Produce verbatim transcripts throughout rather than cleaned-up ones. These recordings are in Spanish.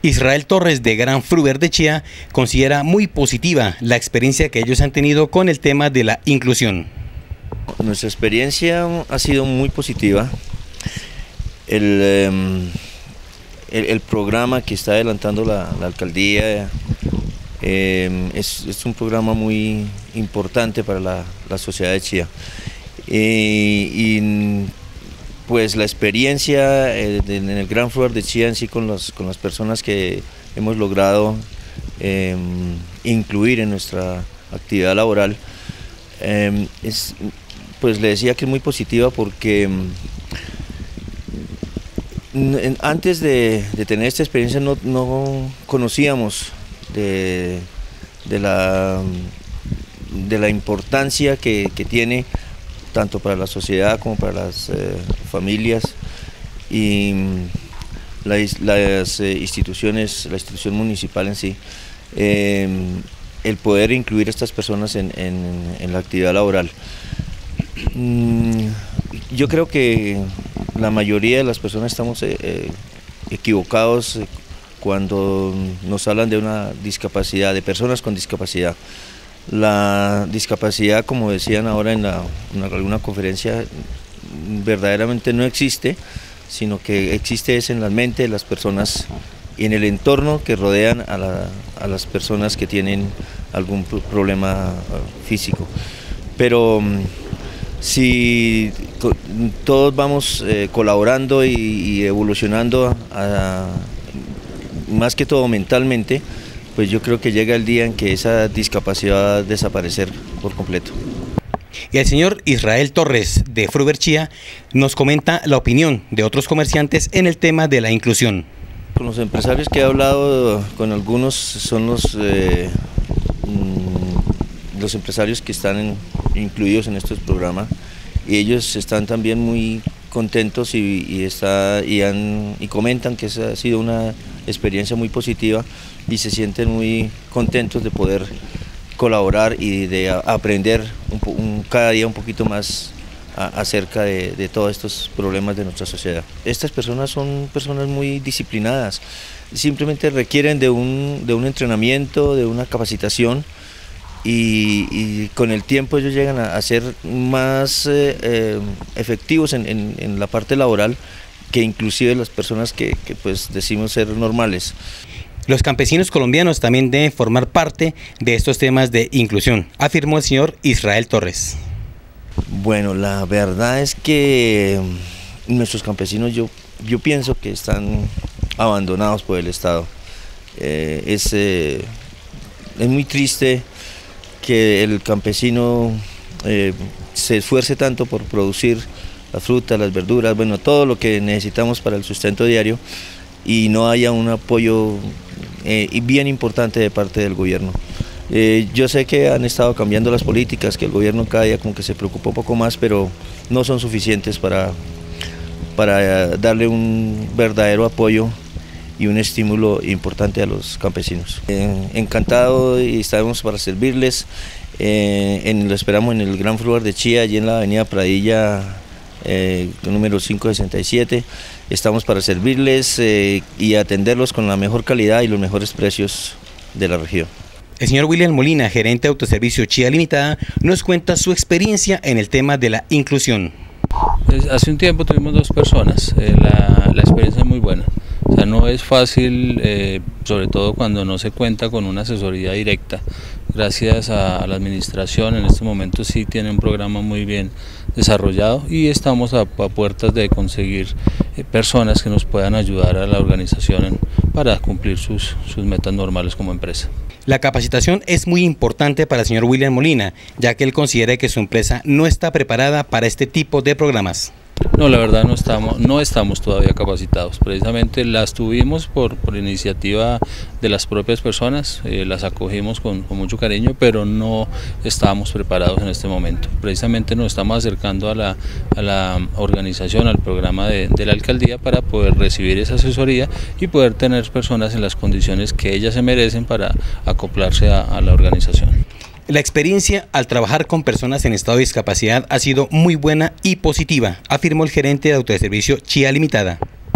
Israel Torres de Gran Fruver de Chía considera muy positiva la experiencia que ellos han tenido con el tema de la inclusión. Nuestra experiencia ha sido muy positiva. El, eh, el, el programa que está adelantando la, la alcaldía eh, es, es un programa muy importante para la, la sociedad de Chía. Eh, y pues la experiencia eh, de, en el Gran Fruver de Chía en sí con, los, con las personas que hemos logrado eh, incluir en nuestra actividad laboral, eh, es, pues le decía que es muy positiva porque eh, antes de, de tener esta experiencia no, no conocíamos de, de, la, de la importancia que, que tiene tanto para la sociedad como para las eh, familias y la, las eh, instituciones, la institución municipal en sí, eh, el poder incluir a estas personas en, en, en la actividad laboral. Mm, yo creo que la mayoría de las personas estamos eh, eh, equivocados cuando nos hablan de una discapacidad, de personas con discapacidad. La discapacidad, como decían ahora en, la, en alguna conferencia, verdaderamente no existe, sino que existe es en la mente de las personas y en el entorno que rodean a, la, a las personas que tienen algún problema físico. Pero si todos vamos eh, colaborando y, y evolucionando, a, a, más que todo mentalmente, pues yo creo que llega el día en que esa discapacidad va a desaparecer por completo. Y el señor Israel Torres de Fruver Chía nos comenta la opinión de otros comerciantes en el tema de la inclusión. Con los empresarios que he hablado, con algunos son los, eh, los empresarios que están en, incluidos en estos programas, y ellos están también muy contentos y, y, está, y, han, y comentan que esa ha sido una experiencia muy positiva y se sienten muy contentos de poder colaborar y de aprender un, un, cada día un poquito más a, acerca de, de todos estos problemas de nuestra sociedad. Estas personas son personas muy disciplinadas, simplemente requieren de un, de un entrenamiento, de una capacitación, y, y con el tiempo ellos llegan a, a ser más eh, eh, efectivos en, en, en la parte laboral que inclusive las personas que, que pues decimos ser normales. Los campesinos colombianos también deben formar parte de estos temas de inclusión, afirmó el señor Israel Torres. Bueno, la verdad es que nuestros campesinos yo, yo pienso que están abandonados por el Estado. Eh, es, eh, es muy triste que el campesino eh, se esfuerce tanto por producir las frutas, las verduras, bueno, todo lo que necesitamos para el sustento diario, y no haya un apoyo eh, bien importante de parte del gobierno. Eh, yo sé que han estado cambiando las políticas, que el gobierno cada día como que se preocupa un poco más, pero no son suficientes para, para darle un verdadero apoyo y un estímulo importante a los campesinos. Eh, encantado y estamos para servirles, eh, en, lo esperamos en el Gran Fruver de Chía, allí en la avenida Pradilla, Eh, número quinientos sesenta y siete, estamos para servirles eh, y atenderlos con la mejor calidad y los mejores precios de la región. El señor William Molina, gerente de Autoservicio Chía Limitada, nos cuenta su experiencia en el tema de la inclusión. Hace un tiempo tuvimos dos personas, eh, la, la experiencia es muy buena. O sea, no es fácil, eh, sobre todo cuando no se cuenta con una asesoría directa. Gracias a, a la administración, en este momento sí tiene un programa muy bien desarrollado y estamos a, a puertas de conseguir eh, personas que nos puedan ayudar a la organización en, para cumplir sus, sus metas normales como empresa. La capacitación es muy importante para el señor William Molina, ya que él considera que su empresa no está preparada para este tipo de programas. No, la verdad no estamos, no estamos todavía capacitados, precisamente las tuvimos por, por iniciativa de las propias personas, eh, las acogimos con, con mucho cariño, pero no estábamos preparados en este momento. Precisamente nos estamos acercando a la, a la organización, al programa de, de la alcaldía para poder recibir esa asesoría y poder tener personas en las condiciones que ellas se merecen para acoplarse a, a la organización. La experiencia al trabajar con personas en estado de discapacidad ha sido muy buena y positiva, afirmó el gerente de Autoservicio Chía Limitada.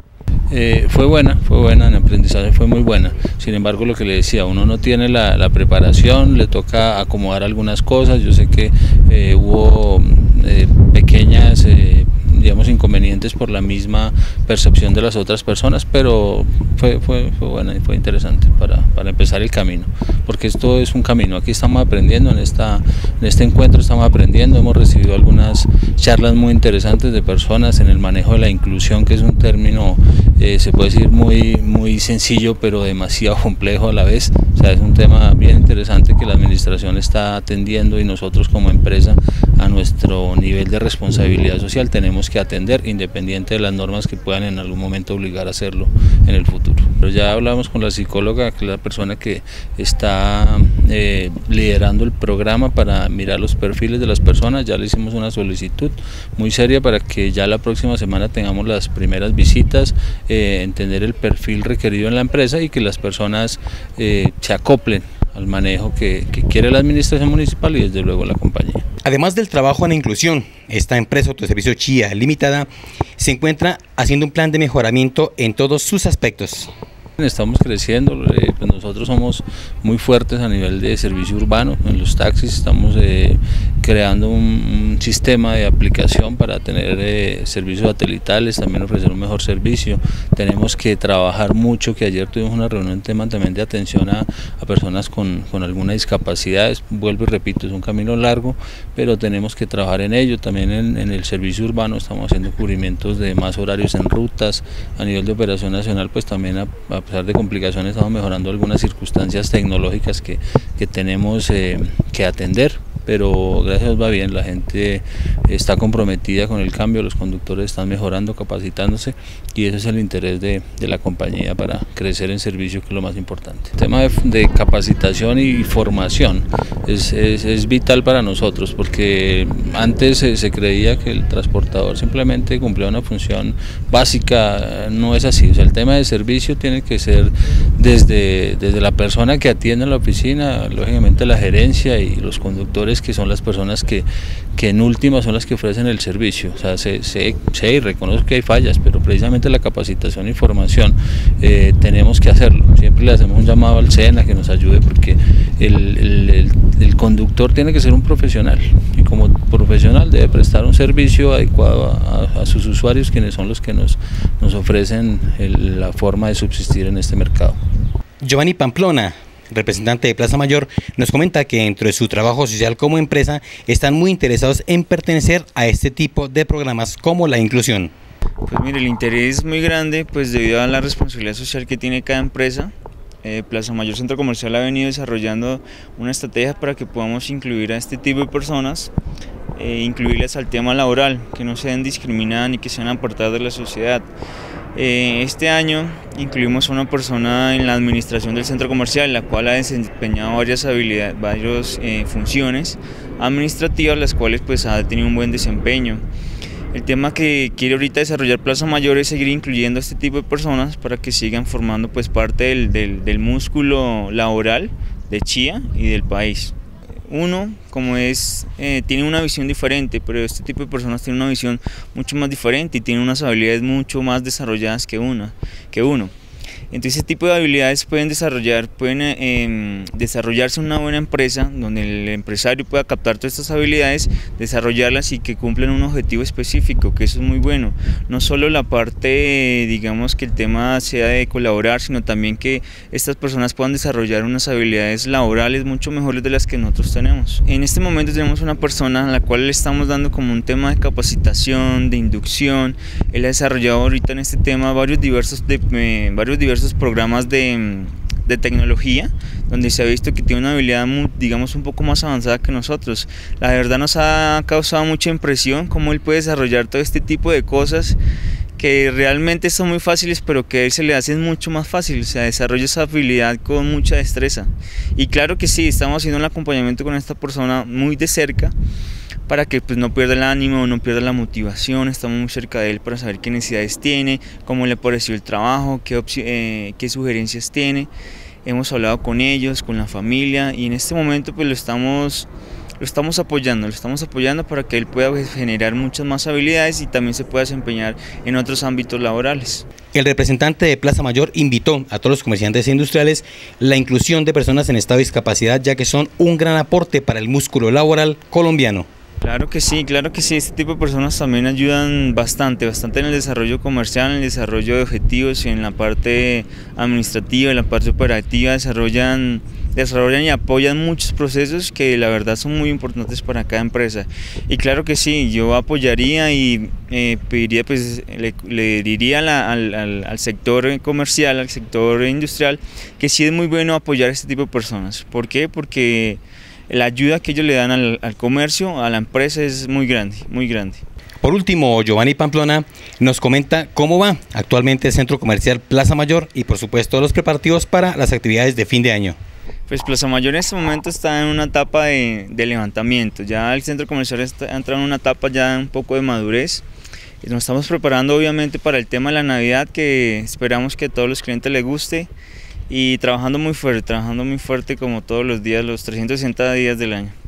Eh, fue buena, fue buena, en aprendizaje fue muy buena. Sin embargo, lo que le decía, uno no tiene la, la preparación, le toca acomodar algunas cosas. Yo sé que eh, hubo eh, pequeñas eh, digamos inconvenientes por la misma percepción de las otras personas, pero fue, fue, fue buena y fue interesante para, para empezar el camino, porque esto es un camino. Aquí estamos aprendiendo, en, esta, en este encuentro estamos aprendiendo, hemos recibido algunas charlas muy interesantes de personas en el manejo de la inclusión, que es un término, eh, se puede decir muy, muy sencillo, pero demasiado complejo a la vez. O sea, es un tema bien interesante que la administración está atendiendo, y nosotros como empresa, a nuestro nivel de responsabilidad social, tenemos que atender, independiente de las normas que puedan en algún momento obligar a hacerlo en el futuro. Pero ya hablamos con la psicóloga, que es la persona que está eh, liderando el programa para mirar los perfiles de las personas. Ya le hicimos una solicitud muy seria para que ya la próxima semana tengamos las primeras visitas, eh, entender el perfil requerido en la empresa y que las personas eh, se acoplen al manejo que, que quiere la administración municipal y desde luego la compañía. Además del trabajo en la inclusión, esta empresa Autoservicio Chía Limitada se encuentra haciendo un plan de mejoramiento en todos sus aspectos. Estamos creciendo, eh, pues nosotros somos muy fuertes a nivel de servicio urbano. En los taxis estamos eh, creando un, un sistema de aplicación para tener eh, servicios satelitales, también ofrecer un mejor servicio. Tenemos que trabajar mucho, que ayer tuvimos una reunión en tema también de atención a, a personas con, con alguna discapacidad. Vuelvo y repito, es un camino largo, pero tenemos que trabajar en ello. También en, en el servicio urbano estamos haciendo cubrimientos de más horarios en rutas. A nivel de operación nacional, pues también a, a A pesar de complicaciones, estamos mejorando algunas circunstancias tecnológicas que, que tenemos eh, que atender, pero gracias a Dios va bien, la gente está comprometida con el cambio, los conductores están mejorando, capacitándose, y ese es el interés de, de la compañía para crecer en servicio, que es lo más importante. El tema de, de capacitación y formación es, es, es vital para nosotros, porque antes se, se creía que el transportador simplemente cumplía una función básica. No es así. O sea, el tema de servicio tiene que ser desde, desde la persona que atiende en la oficina, lógicamente la gerencia y los conductores, que son las personas que, que en última son las que ofrecen el servicio. O sea, sé, sé, sé y reconozco que hay fallas, pero precisamente la capacitación y formación eh, tenemos que hacerlo. Siempre le hacemos un llamado al SENA que nos ayude, porque el, el, el, el conductor tiene que ser un profesional, y como profesional debe prestar un servicio adecuado a, a, a sus usuarios, quienes son los que nos, nos ofrecen el, la forma de subsistir en este mercado. Giovanni Pamplona, representante de Plaza Mayor, nos comenta que dentro de su trabajo social como empresa están muy interesados en pertenecer a este tipo de programas como la inclusión. Pues mire, el interés es muy grande, pues debido a la responsabilidad social que tiene cada empresa. Eh, Plaza Mayor Centro Comercial ha venido desarrollando una estrategia para que podamos incluir a este tipo de personas, eh, incluirlas al tema laboral, que no sean discriminadas ni que sean apartadas de la sociedad. Eh, este año incluimos a una persona en la administración del centro comercial, la cual ha desempeñado varias habilidades, varias eh, funciones administrativas, las cuales pues ha tenido un buen desempeño. El tema que quiere ahorita desarrollar Plaza Mayor es seguir incluyendo a este tipo de personas para que sigan formando pues parte del, del, del músculo laboral de Chía y del país. Uno, como es, eh, tiene una visión diferente, pero este tipo de personas tienen una visión mucho más diferente y tienen unas habilidades mucho más desarrolladas que, una, que uno. Entonces, ese tipo de habilidades pueden desarrollar, pueden eh, desarrollarse en una buena empresa, donde el empresario pueda captar todas estas habilidades, desarrollarlas y que cumplan un objetivo específico, que eso es muy bueno. No solo la parte, digamos, que el tema sea de colaborar, sino también que estas personas puedan desarrollar unas habilidades laborales mucho mejores de las que nosotros tenemos. En este momento tenemos una persona a la cual le estamos dando como un tema de capacitación, de inducción. Él ha desarrollado ahorita en este tema varios diversos, de, eh, varios diversos programas de, de tecnología, donde se ha visto que tiene una habilidad muy, digamos, un poco más avanzada que nosotros. La verdad nos ha causado mucha impresión cómo él puede desarrollar todo este tipo de cosas que realmente son muy fáciles, pero que a él se le hacen mucho más fácil. O sea, desarrolla esa habilidad con mucha destreza. Y claro que sí, estamos haciendo un acompañamiento con esta persona muy de cerca, para que pues, no pierda el ánimo, no pierda la motivación. Estamos muy cerca de él para saber qué necesidades tiene, cómo le pareció el trabajo, qué, eh, qué sugerencias tiene. Hemos hablado con ellos, con la familia, y en este momento pues lo estamos lo estamos apoyando, lo estamos apoyando para que él pueda generar muchas más habilidades y también se pueda desempeñar en otros ámbitos laborales. El representante de Plaza Mayor invitó a todos los comerciantes e industriales la inclusión de personas en estado de discapacidad, ya que son un gran aporte para el músculo laboral colombiano. Claro que sí, claro que sí, este tipo de personas también ayudan bastante, bastante en el desarrollo comercial, en el desarrollo de objetivos, en la parte administrativa, en la parte operativa, desarrollan, desarrollan y apoyan muchos procesos que la verdad son muy importantes para cada empresa. Y claro que sí, yo apoyaría y eh, pediría, pues le, le diría la, al, al, al sector comercial, al sector industrial, que sí es muy bueno apoyar a este tipo de personas. ¿Por qué? Porque la ayuda que ellos le dan al, al comercio, a la empresa, es muy grande, muy grande. Por último, Giovanni Pamplona nos comenta cómo va actualmente el Centro Comercial Plaza Mayor y por supuesto los preparativos para las actividades de fin de año. Pues Plaza Mayor en este momento está en una etapa de, de levantamiento, ya el Centro Comercial está, ha entrado en una etapa ya un poco de madurez. Nos estamos preparando obviamente para el tema de la Navidad, que esperamos que a todos los clientes les guste. Y trabajando muy fuerte, trabajando muy fuerte como todos los días, los trescientos sesenta días del año.